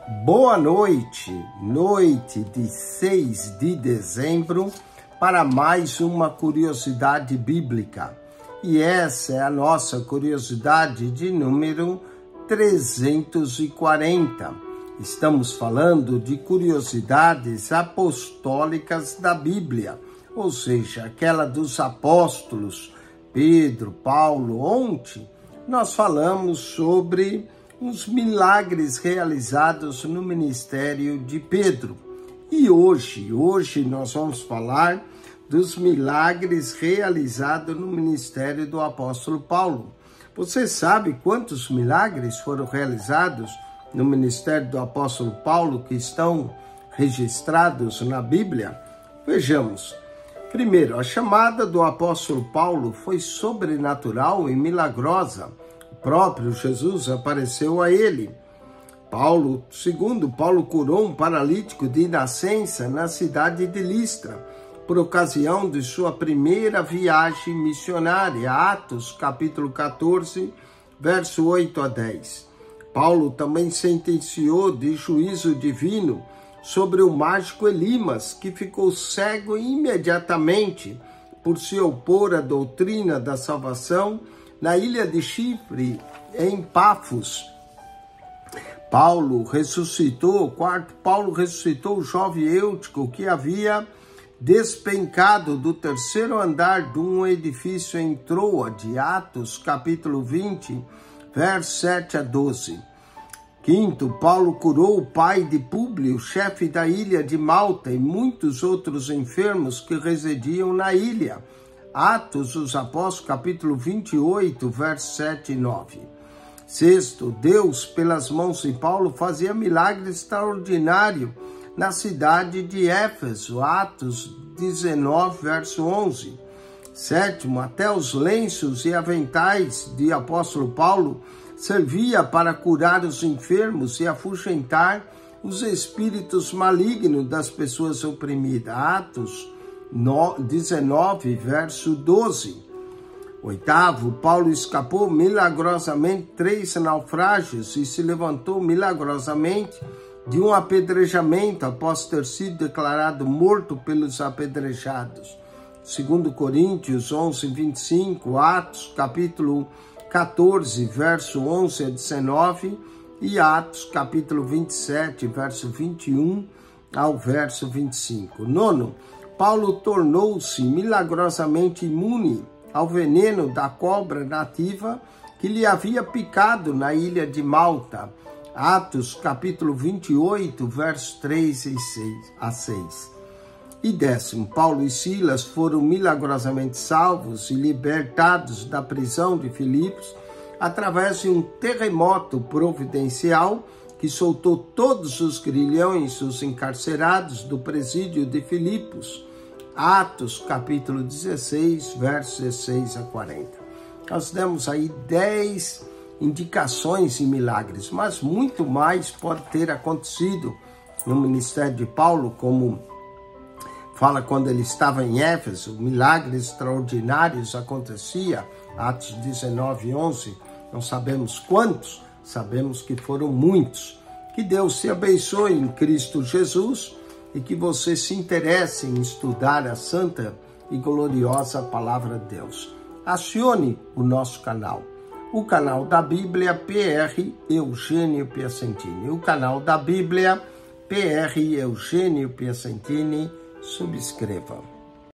Boa noite, noite de 6 de dezembro, para mais uma curiosidade bíblica. E essa é a nossa curiosidade de número 340. Estamos falando de curiosidades apostólicas da Bíblia, ou seja, aquela dos apóstolos Pedro, Paulo. Ontem nós falamos sobre os milagres realizados no ministério de Pedro. E hoje nós vamos falar dos milagres realizados no ministério do apóstolo Paulo. Você sabe quantos milagres foram realizados no ministério do apóstolo Paulo que estão registrados na Bíblia? Vejamos. Primeiro, a chamada do apóstolo Paulo foi sobrenatural e milagrosa. O próprio Jesus apareceu a ele. Segundo, Paulo curou um paralítico de nascença na cidade de Listra, por ocasião de sua primeira viagem missionária, Atos capítulo 14, verso 8 a 10. Paulo também sentenciou de juízo divino sobre o mágico Elimas, que ficou cego imediatamente por se opor à doutrina da salvação na ilha de Chipre, em Pafos. Paulo ressuscitou o jovem Eutico que havia despencado do terceiro andar de um edifício em Troade, Atos capítulo 20, versos 7 a 12. Quinto, Paulo curou o pai de Públio, chefe da ilha de Malta, e muitos outros enfermos que residiam na ilha. Atos dos Apóstolos, capítulo 28, versos 7 e 9. Sexto, Deus, pelas mãos de Paulo, fazia milagre extraordinário na cidade de Éfeso. Atos 19, verso 11. Sétimo, até os lenços e aventais de apóstolo Paulo servia para curar os enfermos e afugentar os espíritos malignos das pessoas oprimidas. Atos 19, verso 12. Oitavo, Paulo escapou milagrosamente 3 naufrágios e se levantou milagrosamente de um apedrejamento após ter sido declarado morto pelos apedrejados. 2 Coríntios 11, 25, Atos capítulo 14, verso 11 a 19 e Atos capítulo 27, verso 21 ao verso 25. Nono, Paulo tornou-se milagrosamente imune ao veneno da cobra nativa que lhe havia picado na ilha de Malta. Atos capítulo 28, versos 3 a 6. E décimo, Paulo e Silas foram milagrosamente salvos e libertados da prisão de Filipos através de um terremoto providencial que soltou todos os grilhões dos encarcerados do presídio de Filipos. Atos capítulo 16, versos 16 a 40. Nós demos aí 10 indicações de milagres, mas muito mais pode ter acontecido no ministério de Paulo, como fala quando ele estava em Éfeso, milagres extraordinários aconteciam, Atos 19, 11, não sabemos quantos, sabemos que foram muitos. Que Deus te abençoe em Cristo Jesus e que você se interesse em estudar a santa e gloriosa palavra de Deus. Acione o nosso canal, o canal da Bíblia PR Eugênio Piacentini, o canal da Bíblia PR Eugênio Piacentini. Subscreva.